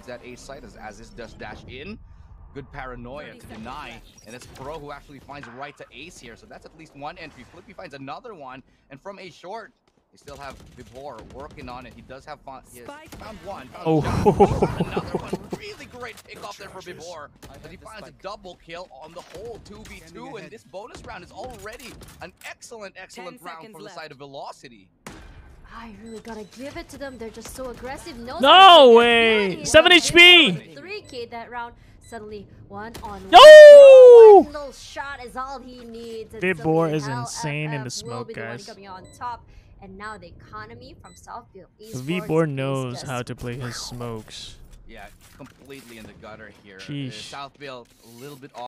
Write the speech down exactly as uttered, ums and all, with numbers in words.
that A site as, as this does dash in. Good paranoia to deny, and it's Pro who actually finds right to ace here, so that's at least one entry. Flippy finds another one, and from A short, they still have VibhoRR working on it. He does have fun. He has found one. Found oh, another one. Really great pick off there for VibhoRR, but he finds a double kill on the whole two v two, and this bonus round is already an excellent, excellent round for the side of Velocity. I really gotta give it to them. They're just so aggressive. No, no way! seven H P! three K that round. Suddenly, one on no! one. One little shot is all he needs. VibhoRR is insane in the smoke, will be guys. The one coming on top. And now the economy from Southfield Esports. VibhoRR knows how to play his smokes. Yeah, completely in the gutter here. Uh, Sheesh. Southfield a little bit off.